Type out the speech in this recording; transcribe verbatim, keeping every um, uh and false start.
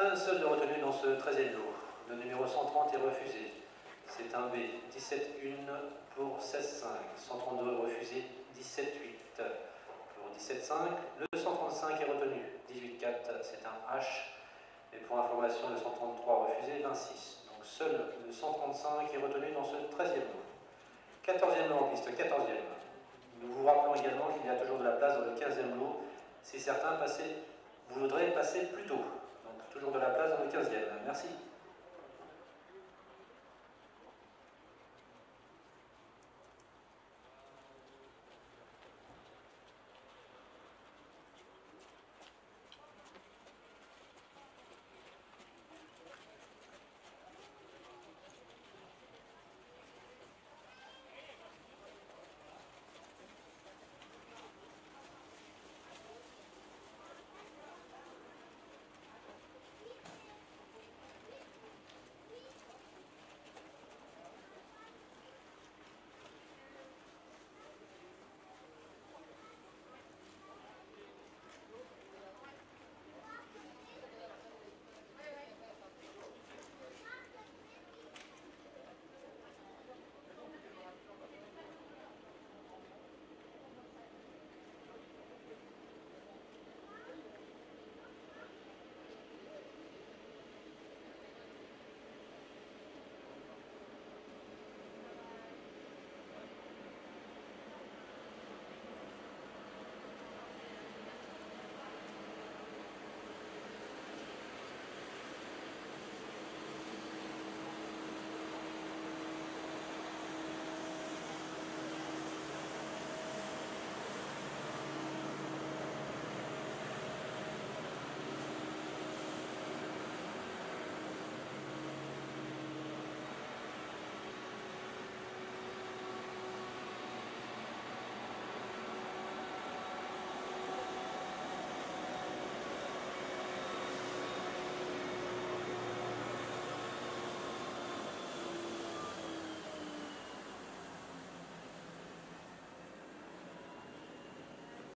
un seul de retenu dans ce treizième lot. Le numéro cent trente est refusé. C'est un B. dix-sept un pour seize cinq. cent trente-deux est refusé. dix-sept huit pour dix-sept cinq. Le cent trente-cinq est retenu. dix-huit quatre, c'est un H. Et pour information, le cent trente-trois refusé. vingt-six. Donc seul le cent trente-cinq est retenu dans ce treizième lot. quatorzième lot en piste. quatorzième. Nous vous rappelons également qu'il y a toujours de la place dans le quinzième lot. Si certains passaient, vous voudrez passer plus tôt. Donc toujours de la place dans le quinzième. Merci.